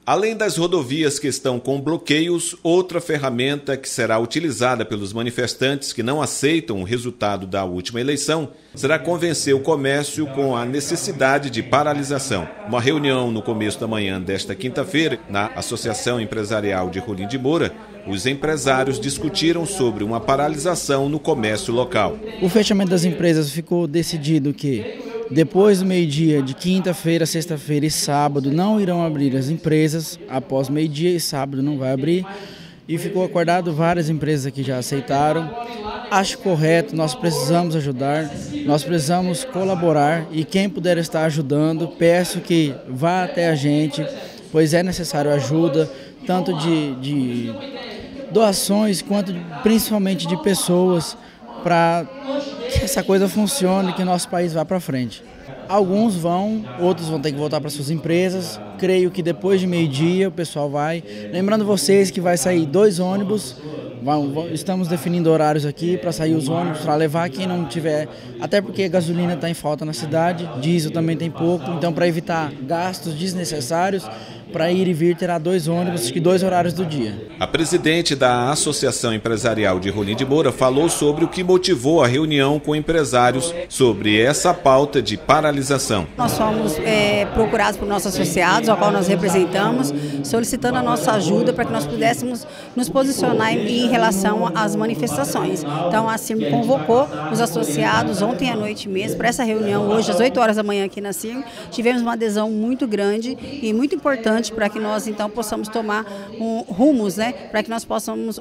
Além das rodovias que estão com bloqueios, outra ferramenta que será utilizada pelos manifestantes que não aceitam o resultado da última eleição será convencer o comércio com a necessidade de paralisação. Uma reunião no começo da manhã desta quinta-feira, na Associação Empresarial de Rolim de Moura, os empresários discutiram sobre uma paralisação no comércio local. O fechamento das empresas ficou decidido que depois do meio-dia de quinta-feira, sexta-feira e sábado não irão abrir as empresas, após meio-dia e sábado não vai abrir. E ficou acordado, várias empresas aqui já aceitaram. Acho correto, nós precisamos ajudar, nós precisamos colaborar e quem puder estar ajudando, peço que vá até a gente, pois é necessário ajuda, tanto de doações quanto principalmente de pessoas, para que essa coisa funcione, que o nosso país vá para frente. Alguns vão, outros vão ter que voltar para suas empresas. Creio que depois de meio-dia o pessoal vai. Lembrando vocês que vai sair 2 ônibus. Estamos definindo horários aqui para sair os ônibus, para levar quem não tiver, até porque a gasolina está em falta na cidade, diesel também tem pouco, então para evitar gastos desnecessários, para ir e vir terá 2 ônibus, que 2 horários do dia. A presidente da Associação Empresarial de Rolim de Moura falou sobre o que motivou a reunião com empresários sobre essa pauta de paralisação. Nós fomos procurados por nossos associados, ao qual nós representamos, solicitando a nossa ajuda para que nós pudéssemos nos posicionar em relação às manifestações. Então a CIRM convocou os associados ontem à noite mesmo para essa reunião, hoje às 8 horas da manhã aqui na CIRM. Tivemos uma adesão muito grande e muito importante para que nós então possamos tomar rumos, para que nós possamos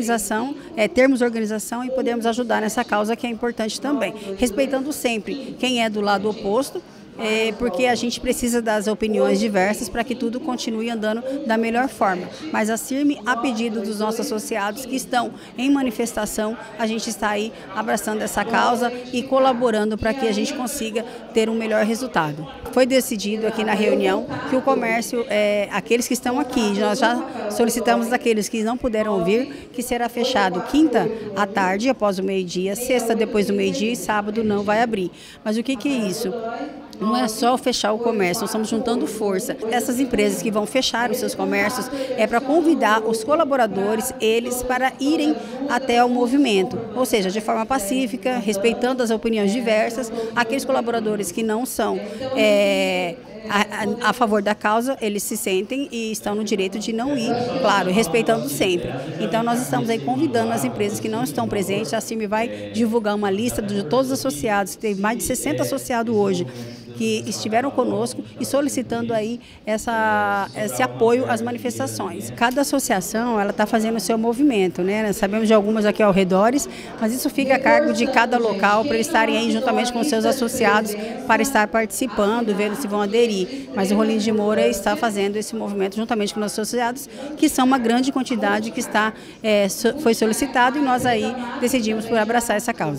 termos organização e podermos ajudar nessa causa que é importante também, respeitando sempre quem é do lado oposto, porque a gente precisa das opiniões diversas para que tudo continue andando da melhor forma. Mas a CIRM, a pedido dos nossos associados que estão em manifestação, a gente está aí abraçando essa causa e colaborando para que a gente consiga ter um melhor resultado. Foi decidido aqui na reunião que o comércio, aqueles que estão aqui, nós já solicitamos daqueles que não puderam vir, que será fechado quinta à tarde, após o meio-dia, sexta depois do meio-dia e sábado não vai abrir. Mas o que é isso? Não é só fechar o comércio, nós estamos juntando força. Essas empresas que vão fechar os seus comércios é para convidar os colaboradores, eles, para irem até o movimento. Ou seja, de forma pacífica, respeitando as opiniões diversas. Aqueles colaboradores que não são a favor da causa, eles se sentem e estão no direito de não ir, claro, respeitando sempre. Então nós estamos aí convidando as empresas que não estão presentes. A CIRM vai divulgar uma lista de todos os associados, que tem mais de 60 associados hoje, que estiveram conosco e solicitando aí esse apoio às manifestações. Cada associação, ela está fazendo o seu movimento, Sabemos de algumas aqui ao redores, mas isso fica a cargo de cada local para eles estarem aí juntamente com seus associados para estar participando, vendo se vão aderir. Mas o Rolim de Moura está fazendo esse movimento juntamente com nossos associados, que são uma grande quantidade que foi solicitado, e nós aí decidimos por abraçar essa causa.